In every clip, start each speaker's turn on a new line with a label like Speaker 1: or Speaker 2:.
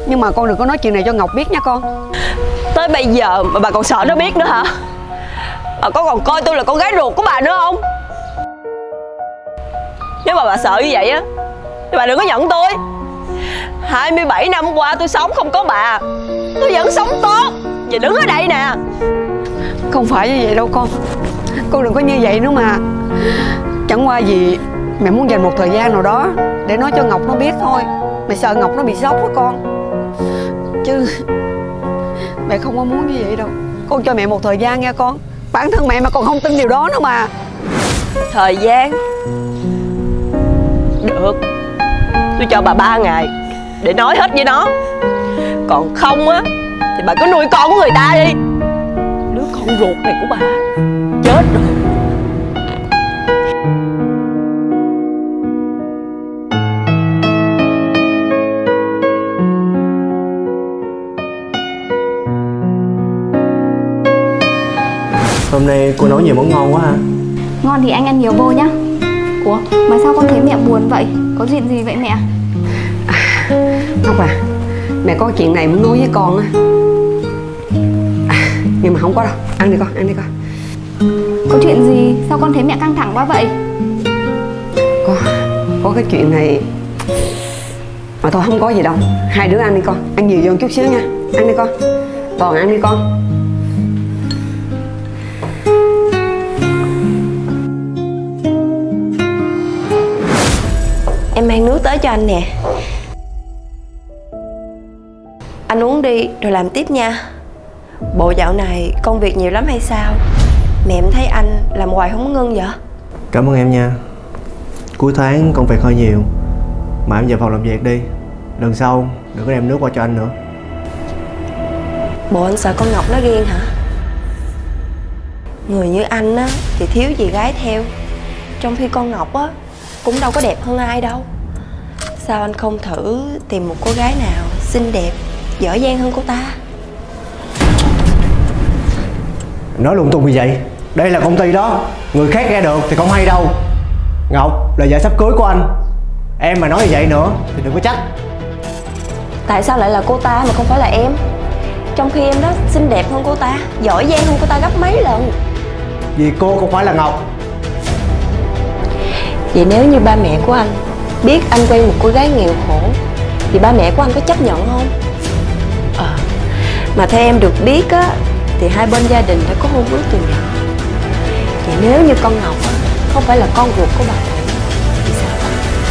Speaker 1: Nhưng mà con đừng có nói chuyện này cho Ngọc biết nha con.
Speaker 2: Tới bây giờ mà bà còn sợ nó biết nữa hả? Bà có còn coi tôi là con gái ruột của bà nữa không? Nếu mà bà sợ như vậy á thì bà đừng có giận tôi. 27 năm qua tôi sống không có bà, tôi vẫn sống tốt và đứng ở đây nè.
Speaker 1: Không phải như vậy đâu con. Con đừng có như vậy nữa mà. Chẳng qua gì mẹ muốn dành một thời gian nào đó để nói cho Ngọc nó biết thôi. Mẹ sợ Ngọc nó bị sốc đó con. Chứ mẹ không có muốn như vậy đâu. Con cho mẹ một thời gian nghe con. Bản thân mẹ mà còn không tin điều đó nữa mà.
Speaker 2: Thời gian? Được, tôi cho bà 3 ngày để nói hết với nó. Còn không á thì bà cứ nuôi con của người ta đi. Đứa con ruột này của bà chết rồi.
Speaker 3: Hôm nay cô nấu nhiều món ngon quá ha.
Speaker 4: Ngon thì anh ăn nhiều vô nhá. Ủa mà sao con thấy mẹ buồn vậy? Có chuyện gì vậy mẹ?
Speaker 1: Ngọc à, mẹ có chuyện này muốn nói với con á. Nhưng mà không có đâu. Ăn đi con, ăn đi con.
Speaker 4: Có chuyện gì? Sao con thấy mẹ căng thẳng quá vậy?
Speaker 1: Có cái chuyện này. Mà thôi không có gì đâu. Hai đứa ăn đi con. Ăn nhiều vô chút xíu nha. Ăn đi con. Toàn ăn đi con.
Speaker 2: Em mang nước tới cho anh nè. Anh uống đi rồi làm tiếp nha. Bộ dạo này công việc nhiều lắm hay sao? Mẹ em thấy anh làm hoài không ngưng vậy?
Speaker 3: Cảm ơn em nha. Cuối tháng công việc hơi nhiều, mà em về phòng làm việc đi. Lần sau đừng có đem nước qua cho anh nữa.
Speaker 2: Bộ anh sợ con Ngọc nó ghen hả? Người như anh á thì thiếu gì gái theo. Trong khi con Ngọc á cũng đâu có đẹp hơn ai đâu. Sao anh không thử tìm một cô gái nào xinh đẹp, giỏi giang hơn cô ta?
Speaker 3: Nói lung tung như vậy. Đây là công ty đó, người khác nghe được thì không hay đâu. Ngọc là vợ sắp cưới của anh. Em mà nói như vậy nữa thì đừng có trách.
Speaker 2: Tại sao lại là cô ta mà không phải là em? Trong khi em đó xinh đẹp hơn cô ta, giỏi giang hơn cô ta gấp mấy lần.
Speaker 3: Vì cô không phải là Ngọc.
Speaker 2: Vậy nếu như ba mẹ của anh biết anh quen một cô gái nghèo khổ thì ba mẹ của anh có chấp nhận không? Mà theo em được biết á thì hai bên gia đình đã có hôn ước từ nhỏ. Vậy nếu như con Ngọc á không phải là con ruột của bà thì sao ta?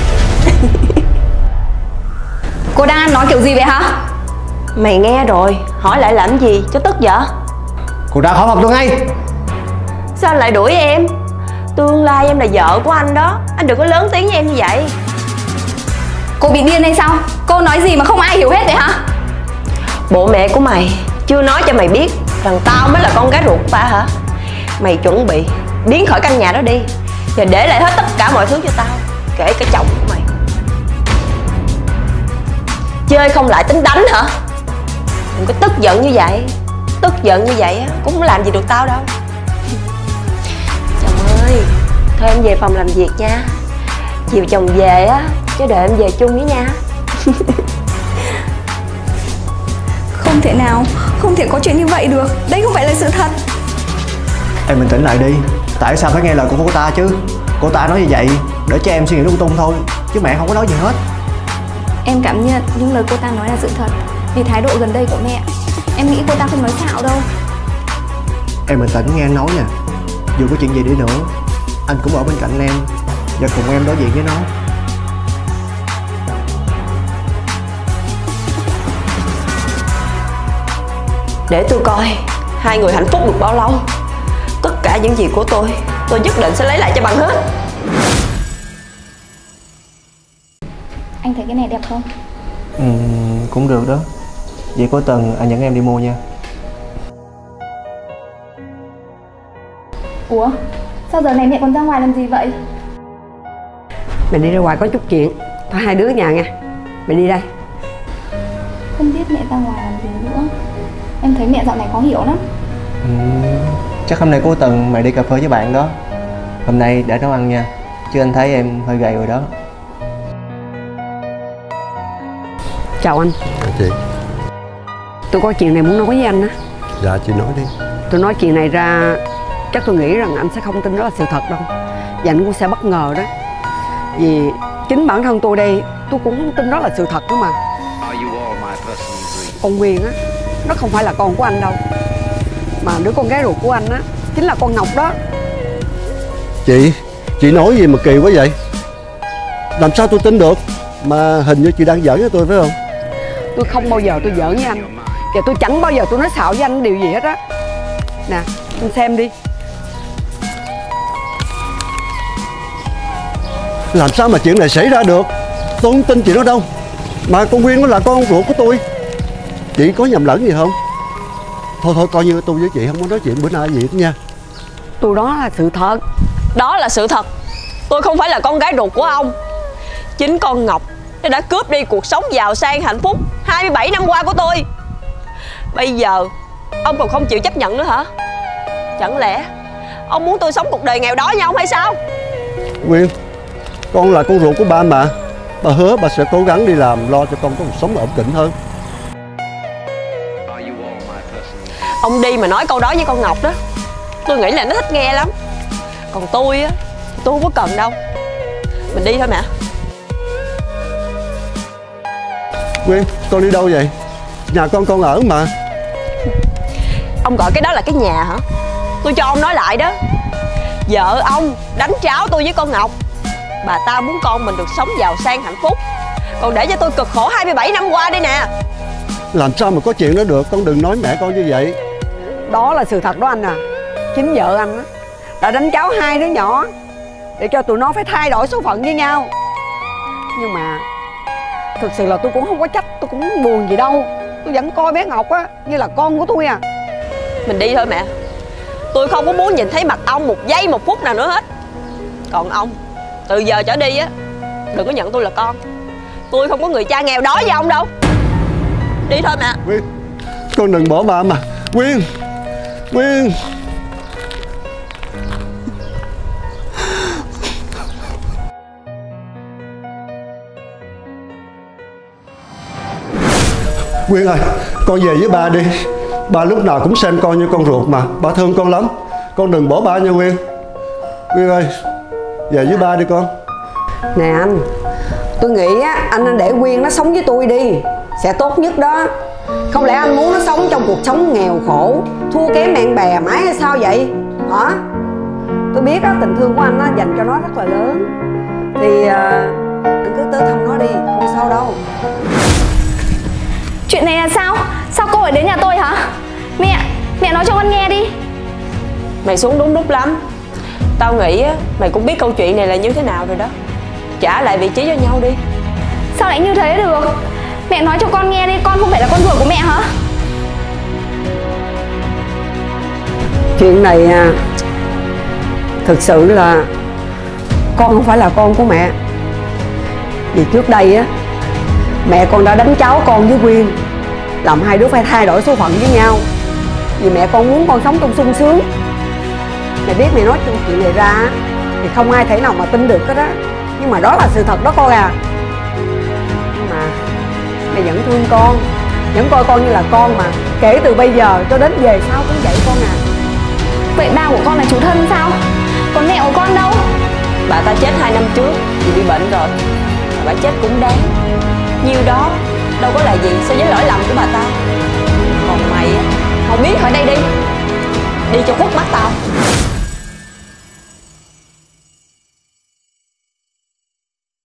Speaker 4: Cô đang nói kiểu gì vậy hả?
Speaker 2: Mày nghe rồi, hỏi lại làm gì cho tức vậy?
Speaker 3: Cô ra khỏi phòng tôi ngay.
Speaker 2: Sao anh lại đuổi em? Tương lai em là vợ của anh đó. Anh đừng có lớn tiếng với em như vậy.
Speaker 4: Cô bị điên hay sao? Cô nói gì mà không ai hiểu hết vậy hả?
Speaker 2: Bộ mẹ của mày chưa nói cho mày biết rằng tao mới là con gái ruột của ba hả? Mày chuẩn bị biến khỏi căn nhà đó đi và để lại hết tất cả mọi thứ cho tao, kể cả chồng của mày. Chơi không lại tính đánh hả? Đừng có tức giận như vậy. Tức giận như vậy cũng không làm gì được tao đâu. Chồng ơi, thôi em về phòng làm việc nha. Chiều chồng về á, chứ đợi em về chung với nha.
Speaker 4: Không thể nào, không thể có chuyện như vậy được. Đây không phải là sự thật.
Speaker 3: Em bình tĩnh lại đi. Tại sao phải nghe lời của cô ta chứ? Cô ta nói như vậy để cho em suy nghĩ lung tung thôi, chứ mẹ không có nói gì hết.
Speaker 4: Em cảm nhận những lời cô ta nói là sự thật. Vì thái độ gần đây của mẹ, em nghĩ cô ta không nói xạo đâu.
Speaker 3: Em bình tĩnh nghe anh nói nè. Dù có chuyện gì đi nữa, anh cũng ở bên cạnh em và cùng em đối diện với nó.
Speaker 2: Để tôi coi hai người hạnh phúc được bao lâu. Tất cả những gì của tôi nhất định sẽ lấy lại cho bằng hết.
Speaker 4: Anh thấy cái này đẹp không?
Speaker 3: Cũng được đó. Vậy có tuần anh dẫn em đi mua nha.
Speaker 4: Ủa, sao giờ này mẹ còn ra ngoài làm gì vậy?
Speaker 1: Mẹ đi ra ngoài có chút chuyện. Thôi hai đứa ở nhà nha. Mẹ đi đây.
Speaker 4: Không biết mẹ ra ngoài làm gì nữa. Em thấy mẹ dạo này khó hiểu lắm.
Speaker 3: Chắc hôm nay cuối tuần mày đi cà phê với bạn đó. Hôm nay để nấu ăn nha. Chứ anh thấy em hơi gầy rồi đó.
Speaker 1: Chào anh.
Speaker 5: Dạ chị.
Speaker 1: Tôi có chuyện này muốn nói với anh á.
Speaker 5: Dạ chị nói đi.
Speaker 1: Tôi nói chuyện này ra chắc tôi nghĩ rằng anh sẽ không tin đó là sự thật đâu. Và anh cũng sẽ bất ngờ đó. Vì chính bản thân tôi đây, tôi cũng không tin đó là sự thật nữa mà. Con Nguyên á, nó không phải là con của anh đâu. Mà đứa con gái ruột của anh á chính là con Ngọc đó.
Speaker 5: Chị nói gì mà kỳ quá vậy? Làm sao tôi tin được? Mà hình như chị đang giỡn với tôi phải không?
Speaker 1: Tôi không bao giờ tôi giỡn với anh. Và tôi chẳng bao giờ tôi nói xạo với anh điều gì hết á. Nè, anh xem đi.
Speaker 5: Làm sao mà chuyện này xảy ra được? Tôi không tin chị nói đâu. Mà con Nguyên nó là con ruột của tôi. Chị có nhầm lẫn gì không? Thôi coi như tôi với chị không có nói chuyện bữa nay gì hết nha.
Speaker 1: Tôi đó là sự thật.
Speaker 2: Đó là sự thật. Tôi không phải là con gái ruột của ông. Chính con Ngọc nó đã cướp đi cuộc sống giàu sang hạnh phúc 27 năm qua của tôi. Bây giờ ông còn không chịu chấp nhận nữa hả? Chẳng lẽ ông muốn tôi sống cuộc đời nghèo đói như ông hay sao?
Speaker 5: Nguyên, con là con ruột của ba mà. Bà hứa bà sẽ cố gắng đi làm lo cho con có cuộc sống ổn định hơn.
Speaker 2: Ông đi mà nói câu đó với con Ngọc đó, tôi nghĩ là nó thích nghe lắm. Còn tôi á, tôi không có cần đâu. Mình đi thôi mẹ.
Speaker 5: Nguyên, con đi đâu vậy? Nhà con ở mà.
Speaker 2: Ông gọi cái đó là cái nhà hả? Tôi cho ông nói lại đó. Vợ ông đánh tráo tôi với con Ngọc. Bà ta muốn con mình được sống giàu sang hạnh phúc, còn để cho tôi cực khổ 27 năm qua đây nè.
Speaker 5: Làm sao mà có chuyện đó được? Con đừng nói mẹ con như vậy.
Speaker 1: Đó là sự thật đó anh à. Chính vợ anh á đã đánh cháu hai đứa nhỏ để cho tụi nó phải thay đổi số phận với nhau. Nhưng mà thực sự là tôi cũng không có trách, tôi cũng buồn gì đâu. Tôi vẫn coi bé Ngọc á như là con của tôi à.
Speaker 2: Mình đi thôi mẹ. Tôi không có muốn nhìn thấy mặt ông một giây một phút nào nữa hết. Còn ông, từ giờ trở đi á, đừng có nhận tôi là con. Tôi không có người cha nghèo đói với ông đâu. Đi thôi mẹ.
Speaker 5: Nguyên, con đừng bỏ ba mà. Nguyên, Nguyên. Nguyên ơi, con về với ba đi. Ba lúc nào cũng xem con như con ruột mà. Ba thương con lắm. Con đừng bỏ ba nha Nguyên. Nguyên ơi, về với ba đi con.
Speaker 1: Nè anh, tôi nghĩ á anh nên để Nguyên nó sống với tôi đi, sẽ tốt nhất đó. Không lẽ anh muốn nó sống trong cuộc sống nghèo khổ, thua kém bạn bè mãi hay sao vậy hả? Tôi biết á tình thương của anh á dành cho nó rất là lớn. Thì anh cứ tới thăm nó đi, không sao đâu.
Speaker 4: Chuyện này là sao? Sao cô lại đến nhà tôi hả? Mẹ nói cho con nghe đi.
Speaker 2: Mày xuống đúng lúc lắm. Tao nghĩ á, mày cũng biết câu chuyện này là như thế nào rồi đó. Trả lại vị trí cho nhau đi.
Speaker 4: Sao lại như thế được? Mẹ nói cho con nghe đi, con không phải là con ruột của mẹ hả?
Speaker 1: Chuyện này thực sự là con không phải là con của mẹ. Vì trước đây á mẹ con đã đánh cháu con với Quyên, làm hai đứa phải thay đổi số phận với nhau. Vì mẹ con muốn con sống trong sung sướng. Mẹ biết mẹ nói chuyện này ra thì không ai thể nào mà tin được hết á. Nhưng mà đó là sự thật đó con à. Nhưng mà mẹ vẫn thương con, vẫn coi con như là con mà. Kể từ bây giờ cho đến về sau cũng vậy con à.
Speaker 4: Vậy ba của con là chú thân sao? Còn mẹ của con đâu?
Speaker 2: Bà ta chết 2 năm trước vì bị bệnh rồi. Bà chết cũng đáng. Nhiêu đó đâu có là gì so với lỗi lầm của bà ta. Còn mày á, không biết khỏi đây đi. Đi cho khuất mắt tao.